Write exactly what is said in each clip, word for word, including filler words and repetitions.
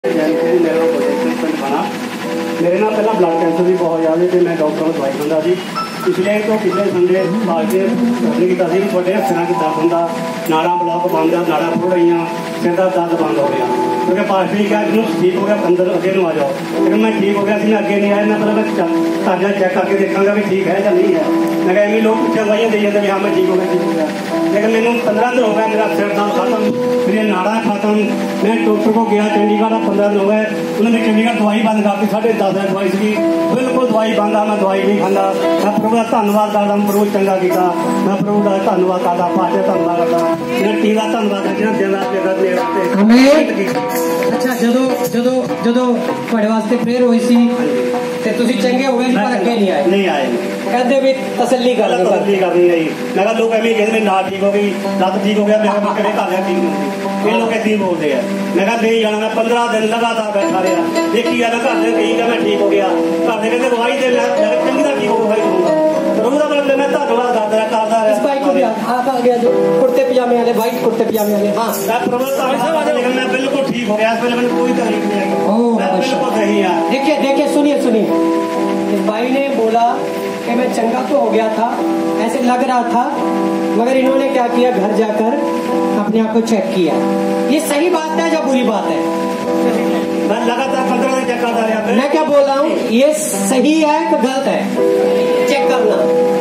मेरे ना पहला ब्लड कैंसर भी बहुत ज़्यादा तो मैं डॉक्टर को दवाई खांदा सी। पिछले तो पिछले संडे पार्टी अपनी किया थोड़े सिर की दर्द होंगे, नाड़ा ब्लॉक बंद, नाड़ा खुल रही, सिर का दर्द बंद हो गया क्योंकि पार्टी ने कहा जिन्होंने ठीक हो गया अंदर अगे आ जाओ, लेकिन मैं ठीक हो गया मैं अगे नहीं आया। मैं मतलब मैं ताजा चेक करके देखा भी ठीक है या नहीं है। मैं कहा एवं लोग पिछले दवाइयाँ दे जाते हाँ मैं ठीक हो गया ठीक हो गया, लेकिन मैंने पंद्रह दिन हो गया मेरा सिर दर्द खत्म, मेरी नाड़ा खत्म। मैं डॉक्टर को गया चंडीगढ़, पंद्रह दिन हो गए, उन्होंने चंडीगढ़ दवाई बंद करती, साढ़े दस दिन दवाई सी बिल्कुल दवाई बंद आ, मैं दवाई नहीं खाँदा। मैं प्रभु का धन्यवाद करदा, प्रभु चंगा किया, मैं प्रभु का धन्यवाद करदा, पाचे धन्यवाद करदा, मैं टी का धन्यवाद करदा जिन्हें दिन रात मेरे अच्छा ਜਦੋਂ ਜਦੋਂ ਜਦੋਂ ਤੁਹਾਡੇ ਵਾਸਤੇ ਪ੍ਰੇਅਰ ਹੋਈ ਸੀ ਤੇ ਤੁਸੀਂ ਚੰਗੇ ਹੋ ਗਏ ਪਰ ਅੱਗੇ ਨਹੀਂ ਆਏ नहीं आए ਕਹਿੰਦੇ ਵੀ ਤਸੱਲੀ ਕਰ ਲਓ तसल्ली करनी है। मैं कहा लोग एवं कहते ना ठीक हो गई, लत ठीक हो गया, मैं कहा घर ठीक होगी, ये लोग ऐसे बोलते हैं। मैं कहा नहीं जाना, मैं पंद्रह दिन लगातार बैठा रहा, देखी जाना घर से ठीक है मैं ठीक हो गया, घर से कहते दवाई दे मैं चंगी तरह ठीक हो दवाई दूंगा। प्रभु का मतलब मैं धन्यवाद करता रहा करता रहा। इस भाई को भी हाथ आ गया जो कुर्ते पजामे वाले, वाइट कुर्ते पजामे वाले। हाँ मैं प्रभु धन्यवाद, लेकिन मैं बिल्कुल ठीक हो गया, इस पहले मैंने कोई तकलीफ नहीं आई, मैं बिल्कुल सही है। देखिए देखिए सुनिए सुनिए, इस भाई ने बोला कि मैं चंगा तो हो गया था, ऐसे लग रहा था, मगर इन्होंने क्या किया, घर जाकर अपने आप को चेक किया। ये सही बात है या बुरी बात है? मैं लगातार पंद्रह दिन चेक करता रहा। मैं क्या बोल रहा हूँ, ये सही है कि गलत है चेक करना?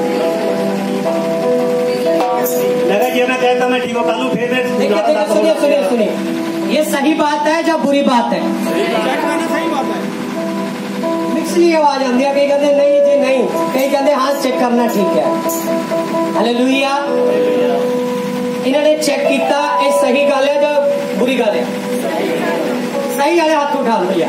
लगा जी मैं कहता मैं ठीक हो कर लूं, फिर मैं देखिए देखिए सुनिए सुनिए सुनिए, ये सही बात है या बुरी बात है? सही बात है। मिक्सली आवाज आती है, कहीं कहते नहीं जी नहीं, कहीं कहते हाँ चेक करना ठीक है। हालेलुया। इन्होंने चेक किया, ये सही गल है या बुरी गल है? सही वाले हाथ उठा लिया,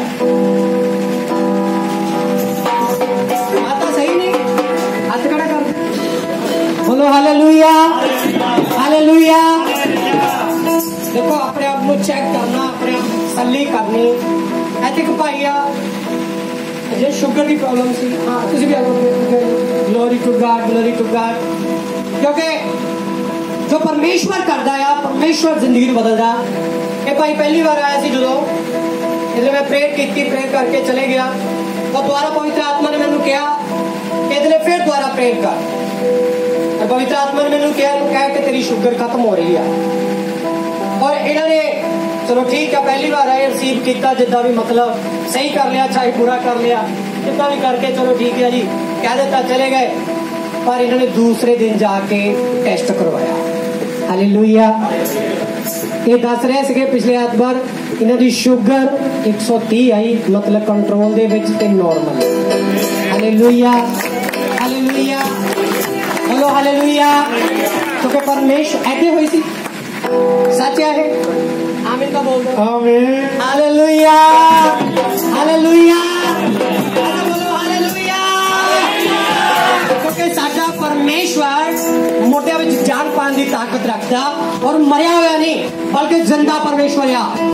आता सही नहीं, हाथ खड़ा कर बोलो हालेलुया हालेलुया। देखो अपने आप को चेक करना, अपने आप तसल्ली करनी। ऐसे कि भाई आ जे शुगर की प्रॉब्लम सी, हाँ तुझे भी glory to God glory to God, क्योंकि जो परमेश्वर करता है परमेश्वर जिंदगी को बदलता। ये भाई पहली बार आया सी जो इसलिए मैं प्रेयर की, प्रेयर करके चले गया, तो दोबारा पवित्र आत्मा ने मैंने कहा कि इसलिए फिर दोबारा प्रेयर कर, और पवित्र आत्मा ने मैंने कहा कह के तेरी शुगर खत्म हो रही है। और इन्होंने चलो ठीक है पहली बार आए रिसीव किया, जिदा भी मतलब सही कर लिया, चाहे पूरा कर लिया, जितना भी करके चलो ठीक है जी कह देता चले गए। पर इन्होंने दूसरे दिन जाके टेस्ट करवाया। हालेलुया। ये दस रहे थे पिछले एतवार इन्हों की शुगर एक सौ तीह आई, मतलब कंट्रोल दे विच ते नॉर्मल। हालेलुया हालेलुया बोलो हालेलुया। क्योंकि परमेश्वर ऐसे हुई सी, सच है। आमीन का बोल दो। आमीन हालेलुया हालेलुया बोलो हालेलुया। क्योंकि साडा परमेश्वर मोटिया विच जान पाने की ताकत रखता और मरिया हुआ नहीं बल्कि जिंदा परमेश्वर आ।